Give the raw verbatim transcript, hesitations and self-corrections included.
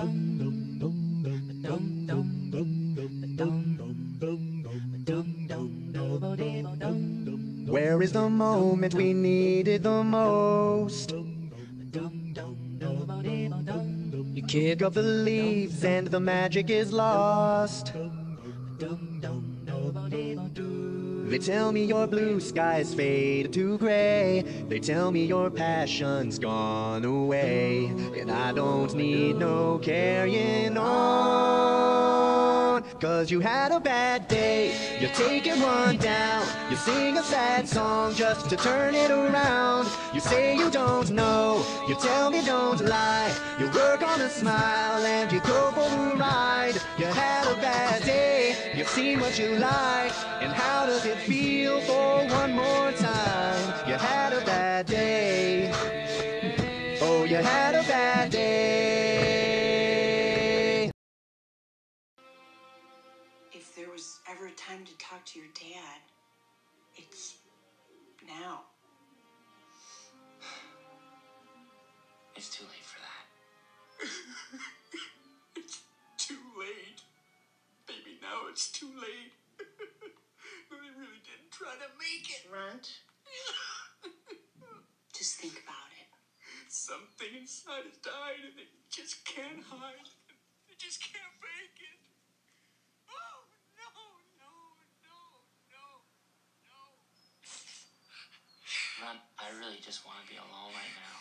Where is the moment we needed the most? You kick up the leaves and the magic is lost. They tell me your blue skies faded to gray. They tell me your passion's gone away. And I don't need no carrying on. Cause you had a bad day, you're taking one down. You sing a sad song just to turn it around. You say you don't know, you tell me don't lie. You work on a smile and you go for a ride. You had a bad day, you've seen what you like. And how does it feel for one more time? You had a bad day. Oh, you had a bad day. If there was ever a time to talk to your dad, it's now. It's too late for that. It's too late. Baby, now it's too late. They really did try to make it. Runt. Just think about it. Something inside has died and they just can't hide. They just can't fake it. Oh, no, no, no, no, no. Ron, I really just want to be alone right now.